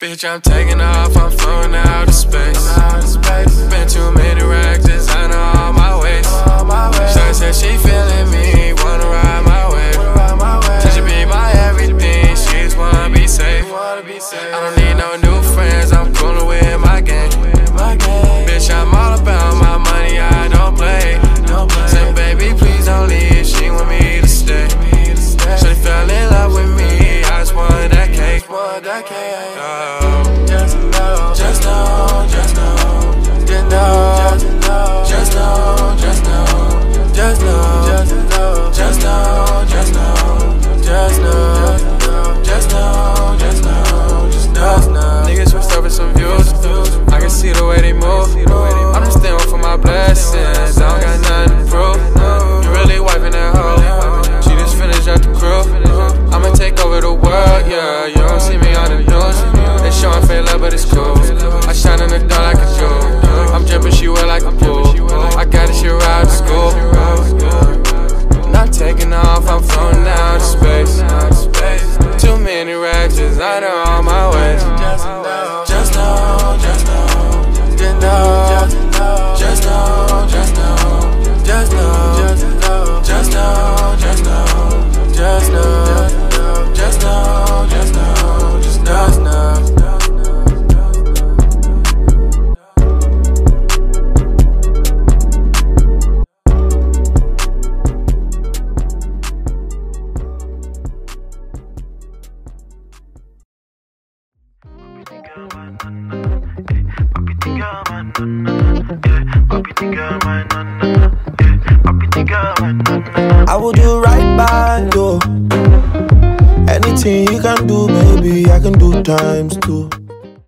Bitch, I'm taking off, I'm floating out of space. Been too many racks, designer all my ways. Shawty said she feeling me, wanna ride my way. She should be my everything, she just wanna be safe. I don't need no new friends, I'm coolin' with my gang. Bitch, I'm all about my money, I don't play. Said baby, please don't leave, she want me to stay. Shawty fell in love with me, I just want that cake. Just know, just know, just know, just know, just know, just know, just know, just know, just know, just know, just know, just know, just know, just know. Niggas switched up with some views, I can see the way they move. I'm just thankful for my blessings, I don't got nothing to prove. You really wiping that hoe, she just finished up the crew. I'ma take over the world, yeah, you don't see me on the news. They showing fake love, but it's cool. I shine in the dark like a jewel. I'm dripping, she wet like a pool. I got this shit right to school. Not taking off, I'm floating out of space. Too many racks, designer on my ways. Just know, just know, just know, just know, just know, just know, just know, just know, just know, just know, just know, just know, just know, just know. I will do right by you. Anything you can do, baby, I can do times two.